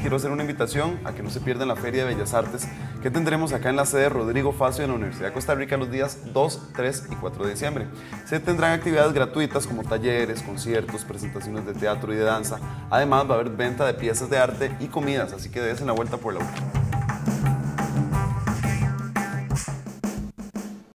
quiero hacer una invitación a que no se pierdan la Feria de Bellas Artes que tendremos acá en la sede Rodrigo Facio de la Universidad de Costa Rica los días 2, 3 y 4 de diciembre. Se tendrán actividades gratuitas como talleres, conciertos, presentaciones de teatro y de danza. Además va a haber venta de piezas de arte y comidas, así que dense la vuelta por la UCA.